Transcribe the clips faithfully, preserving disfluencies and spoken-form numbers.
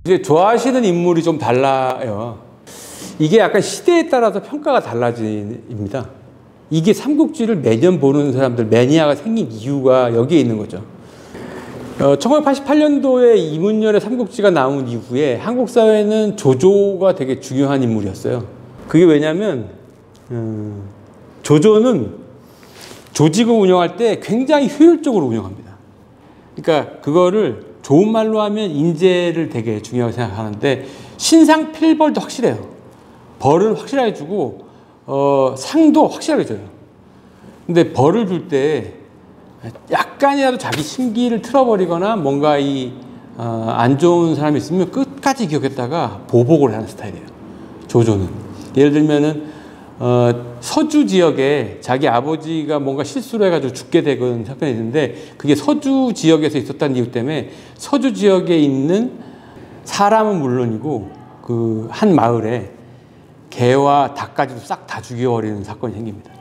이제 좋아하시는 인물이 좀 달라요. 이게 약간 시대에 따라서 평가가 달라집니다. 이게 삼국지를 매년 보는 사람들, 매니아가 생긴 이유가 여기에 있는 거죠. 어, 천구백팔십팔 년도에 이문열의 삼국지가 나온 이후에 한국 사회는 조조가 되게 중요한 인물이었어요. 그게 왜냐면 음, 조조는 조직을 운영할 때 굉장히 효율적으로 운영합니다. 그러니까 그거를 좋은 말로 하면 인재를 되게 중요하게 생각하는데 신상필벌도 확실해요. 벌은 확실하게 주고 어, 상도 확실하게 줘요. 근데 벌을 줄 때 약간이라도 자기 심기를 틀어버리거나 뭔가 이 어, 안 좋은 사람이 있으면 끝까지 기억했다가 보복을 하는 스타일이에요. 조조는. 예를 들면은 어, 서주 지역에 자기 아버지가 뭔가 실수를 해가지고 죽게 되는 사건이 있는데 그게 서주 지역에서 있었다는 이유 때문에 서주 지역에 있는 사람은 물론이고 그 한 마을에 개와 닭까지도 싹 다 죽여버리는 사건이 생깁니다.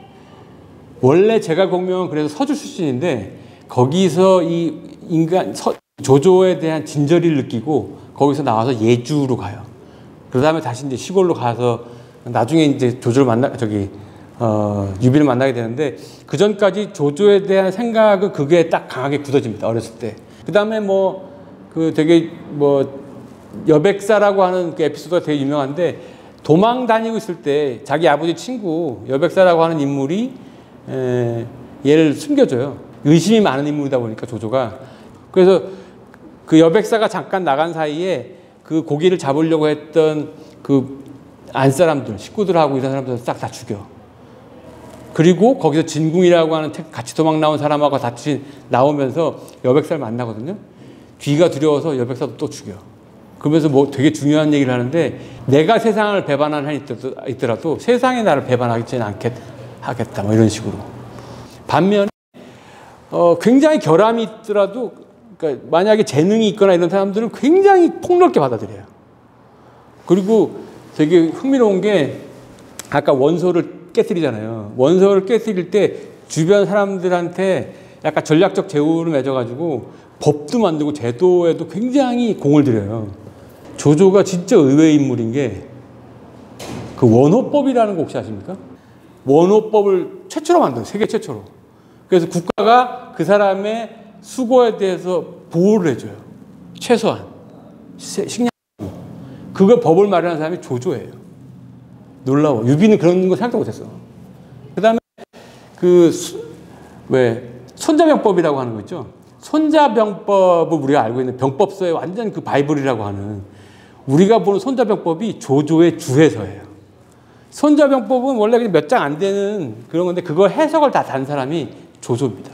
원래 제갈공명은 그래서 서주 출신인데 거기서 이 인간 서, 조조에 대한 진저리를 느끼고 거기서 나와서 예주로 가요. 그 다음에 다시 이제 시골로 가서 나중에 이제 조조를 만나 저기 어, 유비를 만나게 되는데 그 전까지 조조에 대한 생각은 그게 딱 강하게 굳어집니다. 어렸을 때. 그 다음에 뭐 그 되게 뭐 여백사라고 하는 그 에피소드가 되게 유명한데 도망 다니고 있을 때 자기 아버지 친구 여백사라고 하는 인물이 에, 얘를 숨겨줘요. 의심이 많은 인물이다 보니까 조조가. 그래서 그 여백사가 잠깐 나간 사이에 그 고기를 잡으려고 했던 그 안사람들, 식구들하고 이런 사람들 싹 다 죽여. 그리고 거기서 진궁이라고 하는 같이 도망 나온 사람하고 같이 나오면서 여백사를 만나거든요. 귀가 두려워서 여백사도 또 죽여. 그러면서 뭐 되게 중요한 얘기를 하는데 내가 세상을 배반한 한이 있더라도 세상이 나를 배반하지는 않겠다. 뭐 이런 식으로. 반면에 어, 굉장히 결함이 있더라도 그러니까 만약에 재능이 있거나 이런 사람들은 굉장히 폭넓게 받아들여요. 그리고 되게 흥미로운 게 아까 원소를 깨뜨리잖아요. 원소를 깨뜨릴 때 주변 사람들한테 약간 전략적 제후를 맺어가지고 법도 만들고 제도에도 굉장히 공을 들여요. 조조가 진짜 의외의 인물인 게 그 원호법이라는 거 혹시 아십니까? 원호법을 최초로 만들어요. 세계 최초로. 그래서 국가가 그 사람의 수고에 대해서 보호를 해줘요. 최소한. 식량. 그거 법을 마련한 사람이 조조예요. 놀라워. 유비는 그런 거 생각도 못했어. 그 다음에 그, 수, 왜, 손자병법이라고 하는 거 있죠? 손자병법을 우리가 알고 있는 병법서의 완전 그 바이블이라고 하는 우리가 보는 손자병법이 조조의 주해서예요. 손자병법은 원래 몇 장 안 되는 그런 건데 그걸 해석을 다 단 사람이 조조입니다.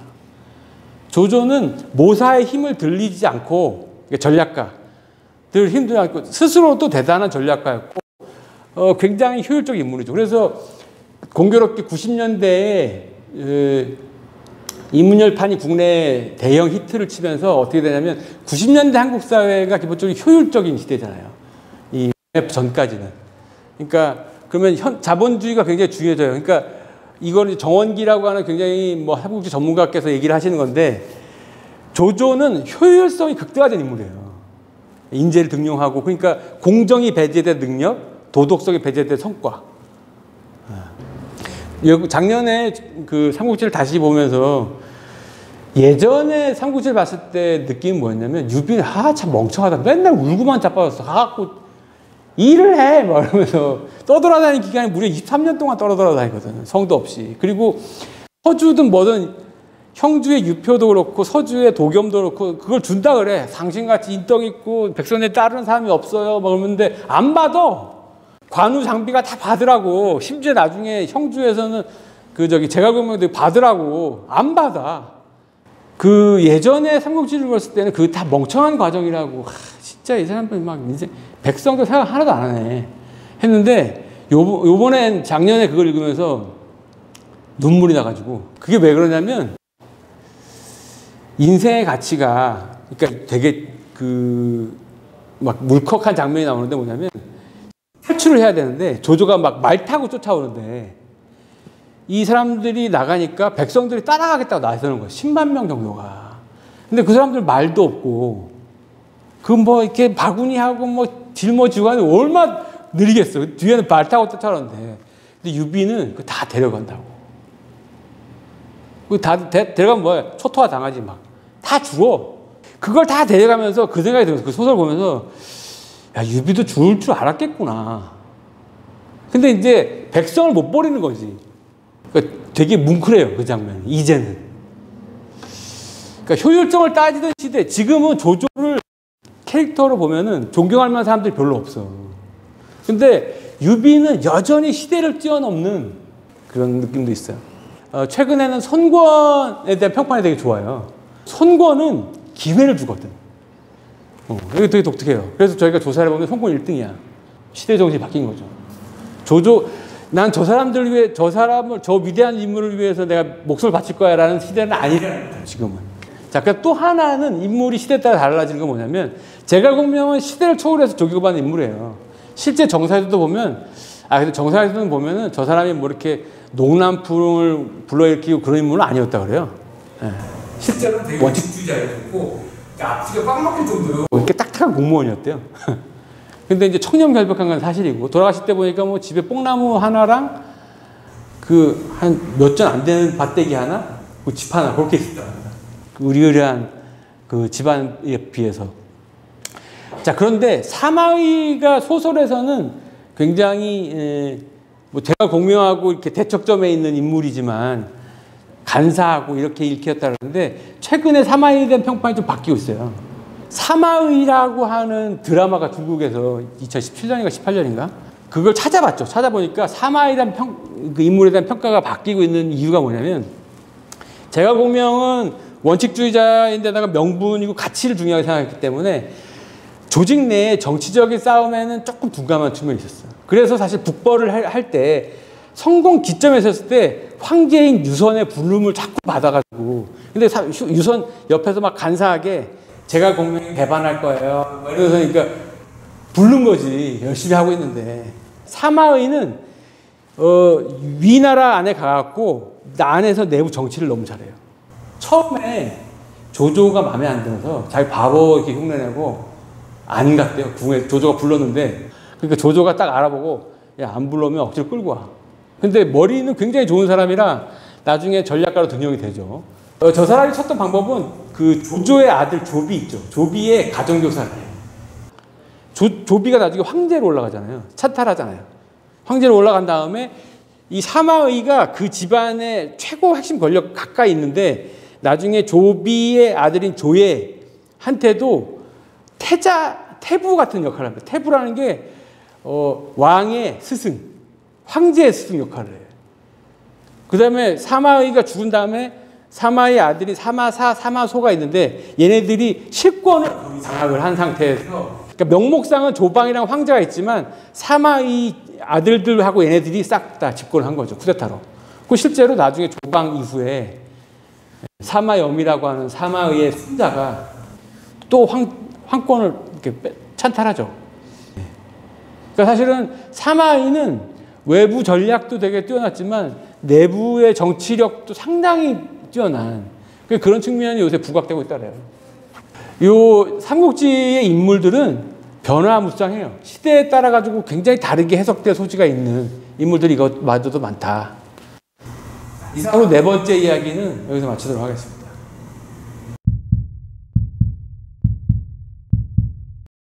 조조는 모사의 힘을 들리지 않고 전략가 들 힘들지 않고 스스로도 대단한 전략가였고 어, 굉장히 효율적인 인물이죠. 그래서 공교롭게 구십 년대에 에, 이문열판이 국내 대형 히트를 치면서 어떻게 되냐면 구십 년대 한국 사회가 기본적으로 효율적인 시대잖아요. 이 전까지는. 그러니까 그러면 현, 자본주의가 굉장히 중요해져요. 그러니까 이걸 정원기라고 하는 굉장히 뭐 한국지 전문가께서 얘기를 하시는 건데 조조는 효율성이 극대화된 인물이에요. 인재를 등용하고 그러니까 공정이 배제된 능력, 도덕성이 배제된 성과. 작년에 그 삼국지를 다시 보면서 예전에 삼국지를 봤을 때 느낌이 뭐였냐면 유비는 아, 참 멍청하다. 맨날 울고만 자빠졌어. 가갖고 일을 해! 막 이러면서 떠돌아다니는 기간이 무려 이십삼 년 동안 떠돌아다니거든. 성도 없이. 그리고 서주든 뭐든 형주의 유표도 그렇고 서주의 도겸도 그렇고 그걸 준다 그래. 당신같이 인덕 있고 백성에 따르는 사람이 없어요. 막 그러는데 안 받아. 관우 장비가 다 받으라고. 심지어 나중에 형주에서는 그 저기 제갈공명도 받으라고. 안 받아. 그 예전에 삼국지를 봤을 때는 그 다 멍청한 과정이라고. 하, 진짜 이 사람들 막 인생 백성도 생각 하나도 안 하네. 했는데 요, 요번엔 작년에 그걸 읽으면서 눈물이 나가지고 그게 왜 그러냐면 인생의 가치가 그러니까 되게 그 막 물컥한 장면이 나오는데 뭐냐면 탈출을 해야 되는데 조조가 막 말 타고 쫓아오는데 이 사람들이 나가니까 백성들이 따라가겠다고 나서는 거예요. 십만 명 정도가. 근데 그 사람들 말도 없고 그 뭐 이렇게 바구니하고 뭐 짊어지고 하는 얼마나 느리겠어. 뒤에는 말 타고 쫓아오는데. 근데 유비는 다 데려간다고. 그 다 데려가면 뭐야? 초토화 당하지 막. 다 죽어. 그걸 다 데려가면서 그 생각이 들면서 그 소설 보면서 야, 유비도 죽을 줄 알았겠구나. 근데 이제 백성을 못 버리는 거지. 그러니까 되게 뭉클해요, 그 장면. 이제는. 그러니까 효율성을 따지던 시대, 지금은 조조를 캐릭터로 보면은 존경할 만한 사람들이 별로 없어. 근데 유비는 여전히 시대를 뛰어넘는 그런 느낌도 있어요. 어, 최근에는 손권에 대한 평판이 되게 좋아요. 손권은 기회를 주거든. 어, 이게 되게 독특해요. 그래서 저희가 조사를 보면 손권 일 등이야. 시대 정신이 바뀐 거죠. 조조, 난 저 사람들을 위해, 저 사람을, 저 위대한 인물을 위해서 내가 목숨을 바칠 거야 라는 시대는 아니라는 거죠, 지금은. 자, 그러니까 또 하나는 인물이 시대에 따라 달라지는 건 뭐냐면, 제갈공명은 시대를 초월해서 조기고받는 인물이에요. 실제 정사에서도 보면, 아, 근데 정사에서는 보면은 저 사람이 뭐 이렇게 농남풍을 불러일으키고 그런 인물은 아니었다 그래요. 네. 실제로는 되게 원칙주의자였고, 앞뒤가 꽉 막힐 정도로 이렇게 딱딱한 공무원이었대요. 근데 이제 청렴결백한 건 사실이고, 돌아가실 때 보니까 뭐 집에 뽕나무 하나랑 그 한 몇 전 안 되는 밭대기 하나, 그 집 하나, 그렇게 있었답니다. 그 의리의리한 그 집안에 비해서. 자, 그런데 사마의가 소설에서는 굉장히, 에, 뭐 제가 공명하고 이렇게 대척점에 있는 인물이지만 간사하고 이렇게 읽혔다는데, 최근에 사마의에 대한 평판이 좀 바뀌고 있어요. 사마의라고 하는 드라마가 중국에서 이천십칠 년인가 십팔 년인가? 그걸 찾아봤죠. 찾아보니까 사마의라는 평, 그 인물에 대한 평가가 바뀌고 있는 이유가 뭐냐면, 제갈공명은 원칙주의자인데다가 명분이고 가치를 중요하게 생각했기 때문에 조직 내에 정치적인 싸움에는 조금 둔감한 측면이 있었어요. 그래서 사실 북벌을 할 때 성공 기점에 섰을 때 황제인 유선의 부름을 자꾸 받아가지고, 근데 유선 옆에서 막 간사하게 제갈공명이 배반할 거예요. 그래서 그러니까 부른 거지. 열심히 하고 있는데. 사마의는 어, 위나라 안에 가갖고 안에서 내부 정치를 너무 잘해요. 처음에 조조가 마음에 안 들어서 자기 바보 이렇게 흉내내고 안 갔대요. 궁에 조조가 불렀는데, 그러니까 조조가 딱 알아보고 야, 안 불러면 억지로 끌고 와. 근데 머리는 굉장히 좋은 사람이라 나중에 전략가로 등용이 되죠. 어, 저 사람이 쳤던 방법은 그 조조의 아들 조비 있죠. 조비의 가정교사를 해요. 조, 조비가 나중에 황제로 올라가잖아요. 찬탈하잖아요. 황제로 올라간 다음에 이 사마의가 그 집안의 최고 핵심 권력 가까이 있는데, 나중에 조비의 아들인 조예한테도 태자, 태부 같은 역할을 합니다. 태부라는 게 어, 왕의 스승, 황제의 스승 역할을 해요. 그 다음에 사마의가 죽은 다음에 사마의 아들이 사마사, 사마소가 있는데, 얘네들이 실권을 장악을 한 상태에서, 그러니까 명목상은 조방이랑 황제가 있지만 사마의 아들들하고 얘네들이 싹 다 집권을 한 거죠. 쿠데타로. 그 실제로 나중에 조방 이후에 사마염이라고 하는 사마의의 손자가 또 황, 황권을 이렇게 찬탈하죠. 그러니까 사실은 사마의는 외부 전략도 되게 뛰어났지만 내부의 정치력도 상당히 뛰어난 그런 측면이 요새 부각되고 있다래요. 요 삼국지의 인물들은 변화무쌍해요. 시대에 따라 가지고 굉장히 다르게 해석될 소지가 있는 인물들이 이것마저도 많다. 이상으로 네 번째 이야기는 여기서 마치도록 하겠습니다.